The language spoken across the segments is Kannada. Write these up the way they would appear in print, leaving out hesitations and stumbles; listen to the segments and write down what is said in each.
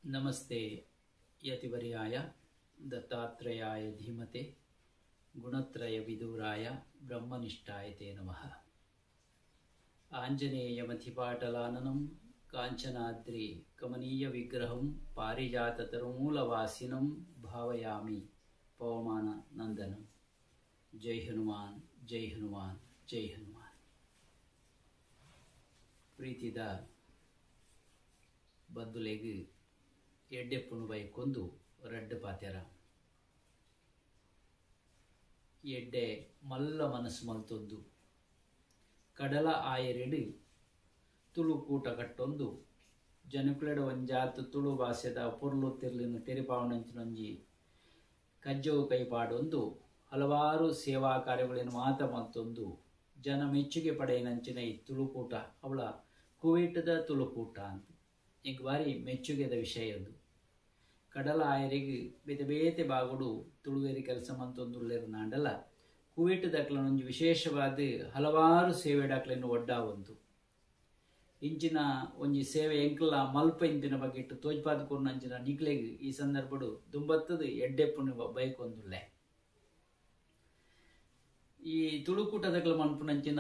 नमस्ते यतिवर्याय दत्तात्रेयाय धीमते गुणत्रय विदुराय ब्रह्मनिष्ठाय ते नमः। आंजनेयमथिपाटलाननं कांचनाद्रि कमनीय विग्रहं पारिजाततरुमूलवासिनं भावयामि पवमाननंदनं। जय हनुमान जय हनुमान जय हनुमान। प्रीतिद बद्दुलेगु ಎಡ್ಡೆಪ್ಪುನು ಬೈಕೊಂದು ರಡ್ಡು ಪಾತೆರ ಎಡ್ಡೆ ಮಲ್ಲ ಮನಸ್ಸು ಮಲ್ತೊಂದು ಕಡಲ ಆಯರೆಡು ತುಳು ಕೂಟ ಕಟ್ಟೊಂದು ಜನಕುಲೆಡ ಒಂಜಾತು ತುಳು ಭಾಷೆದ ಪೊರ್ಲು ತಿರ್ಲಿನ ತೆರಿಪಾವಣಂಚಿನೊಂಜಿ ಕಜ್ಜವು ಕೈಪಾಡೊಂದು ಹಲವಾರು ಸೇವಾ ಕಾರ್ಯಗಳನ್ನು ಮಾತ ಮಲ್ತೊಂದು ಜನ ಮೆಚ್ಚುಗೆ ಪಡೆಯನಂಚಿನ ಈ ತುಳುಕೂಟ ಅವಳ ಕುವೈಟದ ತುಳುಕೂಟ ಅಂತ ಈಗ ಬಾರಿ ಮೆಚ್ಚುಗೆದ ವಿಷಯ ಅದು। ಕಡಲ ಆಯರಿಗೆ ಬೇತೆ ಬೇತೆ ಬಾಗುಡು ತುಳುವೇರಿ ಕೆಲಸ ಮಂತೊಂದುಲ್ಲೇರು ನಾಂಡಲ ಕುವೈಟ್ ದಾಖಲನೊಂದು ವಿಶೇಷವಾದ ಹಲವಾರು ಸೇವೆ ದಾಖಲೆಯನ್ನು ಒಡ್ಡಾವಂತು ಇಂಚಿನ ಒಂಜಿ ಸೇವೆ ಎಂಕಲ ಮಲ್ಪ ಇಂಪಿನ ಬಗ್ಗೆ ಇಟ್ಟು ತೋಜ್ಪಾದ ಕೊರ್ನಂಚಿನ ನಿಕ್ಲೆಗ್ ಈ ಸಂದರ್ಭಡು ದುಂಬತ್ತದು ಎಡ್ಡೆಪ್ಪುನ ಬೈಕೊಂದುಲ್ಲೆ ಈ ತುಳುಕೂಟ ದಾಖಲೆ ಮನ್ಪುನಂಚಿನ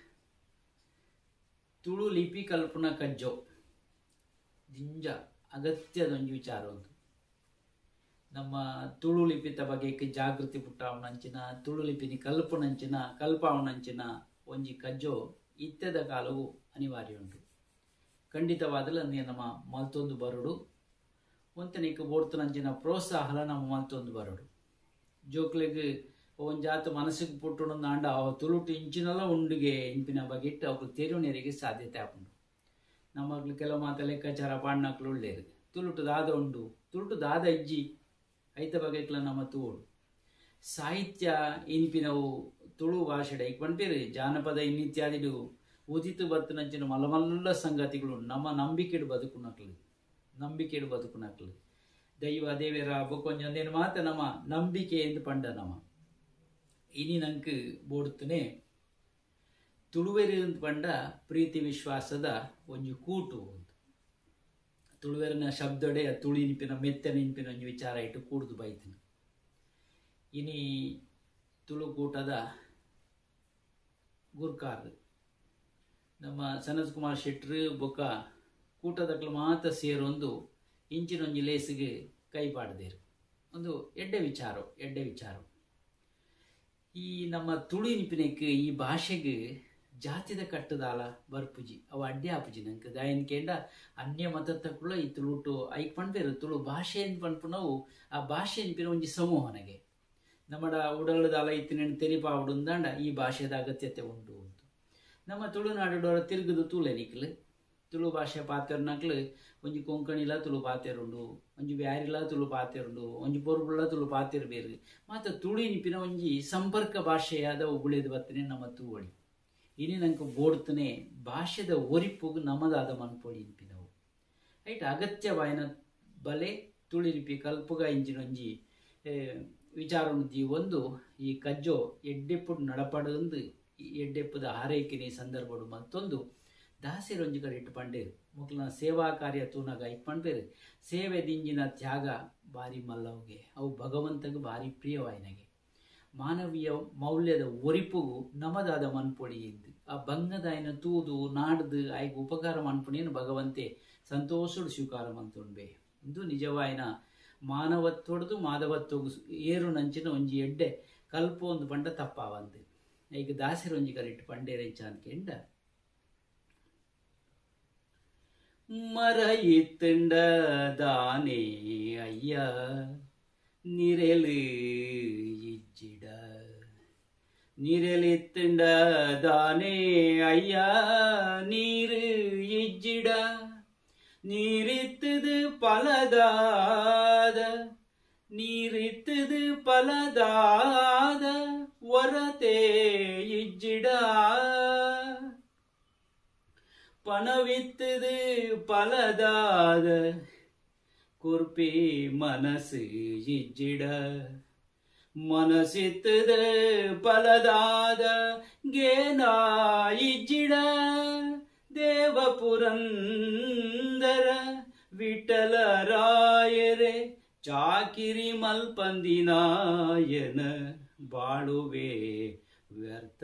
ತುಳು ಲಿಪಿ ಕಲ್ಪನಾ ಕಜ್ಜೋ ದಿಂಜ ಅಗತ್ಯದೊಂದು ವಿಚಾರ ಒಂದು ನಮ್ಮ ತುಳು ಲಿಪಿತ ಬಗ್ಗೆ ಜಾಗೃತಿ ಪುಟ್ಟಾವನಂಚಿನ ತುಳು ಲಿಪಿನಿ ಕಲ್ಪಾವನಂಚಿನ ಒಂಜಿ ಕಜ್ಜೋ ಇತ್ಯದ ಕಾಲವು ಅನಿವಾರ್ಯ ಉಂಟು। ಖಂಡಿತವಾದಲ್ಲ ನಮ್ಮ ಮಲ್ತೊಂದು ಬರಡು ಒಂತನಿಕ ಬೋಡ್ತನಂಚಿನ ಪ್ರೋತ್ಸಾಹಲ ನಮ್ಮ ಮಲ್ತೊಂದು ಬರಡು ಜೋಕ್ಲೆಗ್ ಒಂಜಾತು ಮನಸ್ಸಿಗೆ ಪುಟ್ಟು ನಾಂಡ ತುಳುಟು ಇಂಚಿನಲ್ಲ ಉಂಡಿಗೆ ಇಂಪಿನ ಬಗ್ಗೆ ಇಟ್ಟು ಅವ್ರು ತೆರುವನೆರಿಗೆ ಸಾಧ್ಯತೆ ಆಪುಂಡು। ನಮ್ಮಗ್ಲು ಕೆಲವು ಮಾತ ಲೆಕ್ಕಾಚಾರ ಪಾಡ್ನಕ್ಲು ಉಳ್ಳೇರು ತುಳುಟು ದಾದ ಉಂಡು ತುಳುಟು ದಾದ ಇಜ್ಜಿ ಐತ ಬಗೆಕ್ಲ ನಮ್ಮ ತೂಡು ಸಾಹಿತ್ಯ ಇನ್ಪಿನವು ತುಳು ಭಾಷೆಡ ಈಗ ಪಂಪೇರು ಜಾನಪದ ಇನ್ನಿತ್ಯಾದಿಡು ಉದಿತು ಬತ್ತನಂಚಿನ ಮಲ್ಲಮಲ್ಲ ಸಂಗತಿಗಳು ನಮ್ಮ ನಂಬಿಕೆಡು ಬದುಕುನಕ್ಲು ದೈವ ದೇವರ ಬೊಕ್ಕೊಂಜೊಂದೇನು ಮಾತ ನಮ್ಮ ನಂಬಿಕೆ ಎಂದು ಪಂಡ ನಮ್ಮ ಇನಿ ನಂಗೆ ಬೋಡುತ್ತನೆ ತುಳುವೆರಿ ಪಂಡ ಪ್ರೀತಿ ವಿಶ್ವಾಸದ ಒಂಜಿ ಕೂಟು ತುಳುವೆರಿನ ಶಬ್ದಡೆ ತುಳಿನಿಪಿನ ಮೆತ್ತನಿನ್ಪಿನ ಒಂಜಿ ವಿಚಾರ ಇಟ್ಟು ಕೂಡುದು ಬೈತಿನ ಇನಿ ತುಳುಕೂಟದ ಗುರ್ಕಾರ್ ನಮ್ಮ ಸನತ್ ಕುಮಾರ್ ಶೆಟ್ರು ಬೊಕ್ಕ ಕೂಟದಕ್ಲು ಮಾತ ಸೇರೊಂದು ಇಂಚಿನೊಂಜಿ ಲೇಸಿಗೆ ಕೈ ಪಾಡದೇರು ಒಂದು ಎಡ್ಡೆ ವಿಚಾರ ಈ ನಮ್ಮ ತುಳುನಿಪಿನಕ್ಕೆ ಈ ಭಾಷೆಗೆ ಜಾತಿದ ಕಟ್ಟದಾಲ ಬರ್ಪುಜಿ ಅವು ಅಡ್ಡೆ ಆಪುಜಿ ನಂಗೆ ದಾಯನ್ ಕೇಂಡ ಅನ್ಯ ಮತತ್ತಕ್ಕುಳ ಈ ತುಳುಟು ಐಕ್ ಪಂಪೇರು ತುಳು ಭಾಷೆ ಅಂತ ಪಂಪು ನಾವು ಆ ಭಾಷೆ ಅನ್ಪಿನ ಒಂಜಿ ಸಮೂಹನಗೆ ನಮ್ಮಡ ಉಡಲದಾಲ ಇತ್ತಿನ ತೆರಿಪಾವುಡುಂದಾಂಡ ಈ ಭಾಷೆದ ಅಗತ್ಯತೆ ಉಂಟು ಅಂತ ನಮ್ಮ ತುಳುನಾಡುಡವರ ತಿರುಗುದು ತೂಲೆನಿಕ್ಲು ತುಳು ಭಾಷೆ ಪಾತೆರ್ನಕ್ಲು ಒಂಜಿ ಕೊಂಕಣಿಲ ತುಳು ಪಾತೆರುಂಡು ಒಂಜಿ ಬ್ಯಾರಿಲ ತುಳು ಪಾತೆರುಂಡು ಒಂಜಿ ಪೊರ್ಬುಳ ತುಳು ಪಾತೆರು ಬೇರು ಮಾತ ತುಳುನಿಪಿನ ಒಂಜಿ ಸಂಪರ್ಕ ಭಾಷೆಯಾದ ಉಗುಳೇದು ಬತ್ತನೆ ನಮ್ಮ ತೂವಳಿ ಇನಿ ನಂಗೆ ಬೋಡ್ತನೆ ಭಾಷೆದ ಒರಿಪುಗು ನಮ್ಮದಾದ ಮನ್ಪೊಳಿ ಇಂಪಿನವು ಐಟ್ ಅಗತ್ಯವಾಯಿನ ಬಲೆ ತುಳಿಲಿಪಿ ಕಲ್ಪುಗ ಇಂಚಿನೊಂಜಿ ವಿಚಾರ ಒಂದು ಈ ಕಜ್ಜೋ ಎಡ್ಡೆಪ್ಪುಡು ನಡಪಡೊಂದು ಎಡ್ಡೆಪ್ಪದ ಹಾರೈಕೆನೆ ಸಂದರ್ಭಡು ಮತ್ತೊಂದು ದಾಸಿರೊಂಜಿ ಕಡೆ ಇಟ್ಟು ಪಂಡೇರು ಮುಕ್ಲನ ಸೇವಾ ಕಾರ್ಯ ತೂನಾಗ ಇಟ್ಟು ಪಂಪೇರು ಸೇವೆ ದಿಂಜಿನ ತ್ಯಾಗ ಭಾರಿ ಮಲ್ಲವ್ಗೆ ಅವು ಭಗವಂತಗೆ ಭಾರಿ ಪ್ರಿಯವಾಯಿನಗೆ ಮಾನವೀಯ ಮೌಲ್ಯದ ಒರಿಪುಗು ನಮದಾದ ಮನ್ಪೊಡಿ ಎಂದು ಆ ಬಂಗದಾಯನ ತೂದು ನಾಡ್ದು ಆಯ್ಕೆ ಉಪಕಾರ ಮನ್ಪುಣೇನು ಭಗವಂತೆ ಸಂತೋಷಡು ಸ್ವೀಕಾರ ಮಂತುಂಡ್ಬೆ ಇಂದು ನಿಜವಾಯಿನ ಮಾನವತ್ತೊಡ್ದು ಮಾಧವತ್ತೊಗು ಏರು ನಂಚಿನ ಒಂಜಿ ಎಡ್ಡೆ ಕಲ್ಪ ಒಂದು ಪಂಡ ತಪ್ಪಾವಂತೆ ಈಗ ದಾಸಿರೊಂಜಿ ಕರೆಕ್ಟ್ ಪಂಡೇರೆಂಚ ಅನ್ಕೆಂಡ ಮರ ಇತ್ತಂಡ ದಾನೆ ಅಯ್ಯ ನಿರೆಲು ಇಜ್ಜಿಡ ನೀರೆಲಿತ್ತಂಡ ದಾನೆ ಅಯ್ಯ ನೀರು ಇಜ್ಜಿಡ ನೀರಿತ್ತದು ಪಲದಾದ ವರತೆ ಇಜ್ಜಿಡ ಪಣವಿತ್ತದು ಪಲದಾದ ಕುರ್ಪಿ ಮನಸ್ಸು ಇಜ್ಜಿಡ ಮನಸ್ಸಿತ್ತದ ಪಲದಾದ ಗೇನ ಇಜ್ಜಿಡ ದೇವಪುರಂದರ ವಿಠಲರಾಯರೇ ಚಾಕಿರಿ ಮಲ್ಪಂದಿನಾಯನ ಬಾಳುವೆ ವ್ಯರ್ಥ.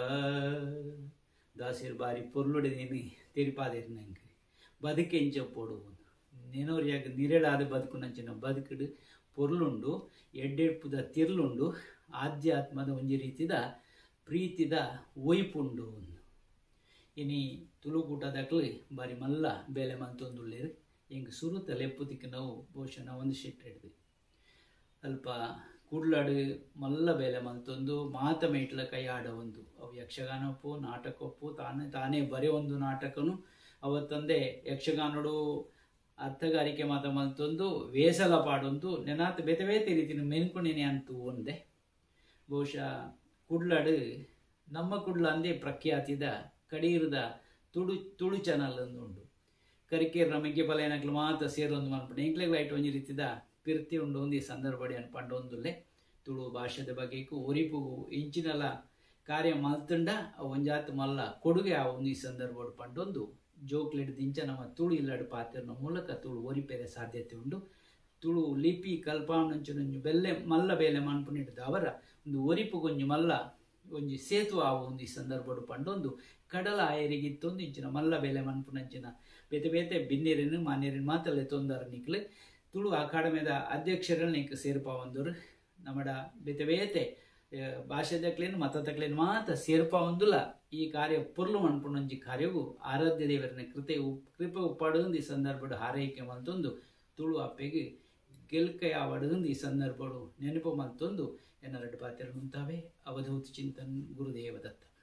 ದಾಸಿರ್ ಬಾರಿ ಪೊರ್ಲುಡೆದೀನಿ ತಿರುಪಾದೇರು ನಂಗೆ ಬದುಕೆಂಚ ಪೋಡು ನೆನೋರಿಯಾಗ ನಿರೇಳಾದ ಬದುಕು ನಂಚಿನ ಬದುಕುಡು ಪೊರ್ಲುಂಡು ಎಡ್ಡೆಡ್ಪುದ ತಿರ್ಲುಂಡು ಆಧ್ಯಾತ್ಮದ ಒಂಜಿ ರೀತಿದ ಪ್ರೀತಿದ ಒಯ್ಪುಂಡು. ಇನಿ ತುಳುಕೂಟದಕ್ಲು ಬಾರಿ ಮಲ್ಲ ಬೇಲೆ ಮಂತೊಂದುಳ್ಳೇರು ಹೆಂಗೆ ಸುರುತ ಲೆಪ್ಪುದಿಕ್ಕೆ ನಾವು ಬಹುಶಃ ನಾವು ಒಂದು ಶೆಟ್ ಹಿಡ್ದು ಅಲ್ಪ ಕುಡ್ಲಾಡು ಮಲ್ಲ ಬೇಲೆ ಮಂತೊಂದು ಮಾತ ಮೇಟ್ಲ ಕೈ ಆಡ ಒಂದು ಅವು ಯಕ್ಷಗಾನಪ್ಪು ನಾಟಕಪ್ಪು ತಾನೇ ಬರೀ ಒಂದು ನಾಟಕನು ಅವತ್ತಂದೆ ಯಕ್ಷಗಾನಡು ಅರ್ಥಗಾರಿಕೆ ಮಾತ ಮಂತೊಂದು ವೇಸಲ ಪಾಡೊಂದು ನೆನಾತ್ ಬೇತೆ ಬೇತೆ ರೀತಿನ ಮೆನ್ಕುಣೇನೆ ಅಂತೂ ಒಂದೇ. ಬಹುಶಃ ಕುಡ್ಲಾಡು ನಮ್ಮ ಕುಡ್ಲ ಅಂದೇ ಪ್ರಖ್ಯಾತಿದ ಕಡೀರದ ತುಳು ಚಾನಲ್ ಒಂದು ಉಂಡು. ಕರಿಕೇರ್ ನಮಗೆ ಬಲೆನಕ್ಲು ಮಾತ ಸೇರೊಂದು ಮನ್ಪುಂಡು ಎಂಕ್ಲೆಗ್ಲ ಐಟ್ ಒಂಜಿ ರೀತಿದ ಪಿರ್ತಿ ಉಂಡು ಒಂದು ಈ ಸಂದರ್ಭಡಿ ಅನ್ಪಂಡು ಒಂದುಲ್ಲೆ ತುಳು ಭಾಷೆದ ಬಗೆಗೂ ಒರಿಪುಗು ಇಂಚಿನಲ ಕಾರ್ಯ ಮಲ್ತಂಡ ಒಂಜಾತ್ ಮಲ್ಲ ಕೊಡುಗೆ ಆ ಒಂದು ಈ ಸಂದರ್ಭ ಪಂಡೊಂದು ಜೋಕ್ಲೆಡ್ ದಿಂಚ ನಮ್ಮ ತುಳು ಇಲ್ಲಡು ಪಾತಿರ್ನ ಮೂಲಕ ತುಳು ಒರಿಪೆರೆ ಸಾಧ್ಯತೆ ಉಂಡು. ತುಳು ಲಿಪಿ ಕಲ್ಪಾಂಚು ಬೆಲ್ಲೆ ಮಲ್ಲ ಬೇಲೆ ಮನ್ಪುನಿಡ್ದು ಅವರ ಒಂದು ಒರಿಪುಗೊಂಜು ಮಲ್ಲ ಒಂಜಿ ಸೇತು ಆವು ಒಂದು ಈ ಸಂದರ್ಭ ಪಂಡೊಂದು ಕಡಲ ಆಯರಿಗಿತ್ತೊಂದು ಇಂಚಿನ ಮಲ್ಲ ಬೇಲೆ ಮನ್ಪುನಂಚಿನ ಬೇತೆ ಬೇತೆ ಬಿನ್ನೇರಿನ ಮಾನೇರಿನ ಮಾತಲ್ಲೇ ತೊಂದರ ನಿಕ್ಲು ತುಳು ಅಕಾಡೆಮಿದ ಅಧ್ಯಕ್ಷರನ್ನ ನಿಂಗೆ ಸೇರ್ಪಾವಂದವರು ನಮ್ಮಡ ಬೇತೆ ಬೇತೆ ಭಾಷೆದಕ್ಲೇನು ಮತದಕ್ಲೇನು ಮಾತ ಸೇರ್ಪಾವಂದುಲ್ಲ ಈ ಕಾರ್ಯ ಪುರ್ಲು ಮನ್ಪುಣಂಜಿ ಕಾರ್ಯವು ಆರಾಧ್ಯ ದೇವರನ ಕೃಪೆ ಉಪ್ಪಾಡುಂದು ಈ ಸಂದರ್ಭ ಹಾರೈಕೆ ಮಲ್ತೊಂದು ತುಳು ಅಪ್ಪೆಗೆ ಗೆಲ್ಕಯ ಆವಡುಂದು ಈ ಸಂದರ್ಭ ನೆನಪು ಮಲ್ತೊಂದು ಎನ್ನರಡು ಪಾತ್ರ ಮುಂತಾವೆ. ಅವಧೂತ ಚಿಂತನ್ ಗುರುದೇವ ದತ್ತ.